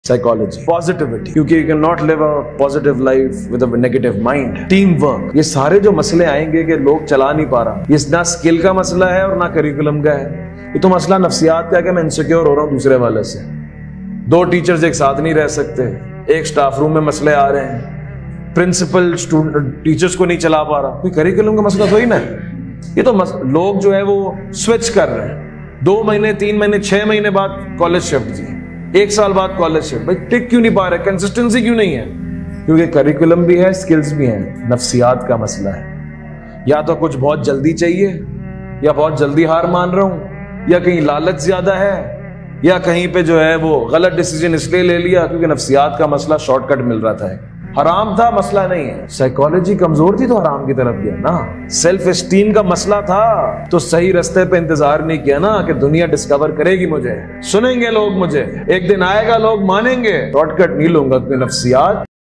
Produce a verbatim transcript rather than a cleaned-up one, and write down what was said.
Psychology, positivity, क्योंकि you can not live a positive life with a negative mind. Team work, ये सारे जो मसले आएंगे कि लोग चला नहीं पा रहा, ये ना स्किल का मसला है और ना करिकुलम का है, ये तो मसला नफ्सियात का है कि मैं इनसिक्योर हो रहा हूं दूसरे वाले से। दो टीचर्स एक साथ नहीं रह सकते, एक स्टाफ रूम में मसले आ रहे हैं, प्रिंसिपल स्टूडेंट टीचर्स को नहीं चला पा रहा, कोई करिकुलम का मसला तो ही ना। ये तो मस... लोग जो है वो स्विच कर रहे हैं, दो महीने तीन महीने छह महीने बाद कॉलेज शिफ्ट जी, एक साल बाद कॉलेज शिफ्ट। भाई टिक क्यों नहीं पा रहे, कंसिस्टेंसी क्यों नहीं है? क्योंकि करिकुलम भी है, स्किल्स भी हैं, नफ्सियात का मसला है। या तो कुछ बहुत जल्दी चाहिए, या बहुत जल्दी हार मान रहा हूं, या कहीं लालच ज्यादा है, या कहीं पे जो है वो गलत डिसीजन इसलिए ले लिया क्योंकि नफ्सियात का मसला शॉर्टकट मिल रहा था। हराम था, मसला नहीं है। साइकोलॉजी कमजोर थी तो हराम की तरफ गया ना। सेल्फ एस्टीम का मसला था तो सही रास्ते पे इंतजार नहीं किया ना कि दुनिया डिस्कवर करेगी मुझे, सुनेंगे लोग मुझे, एक दिन आएगा लोग मानेंगे। शॉर्टकट नहीं लूंगा क्योंकि नफ्सियात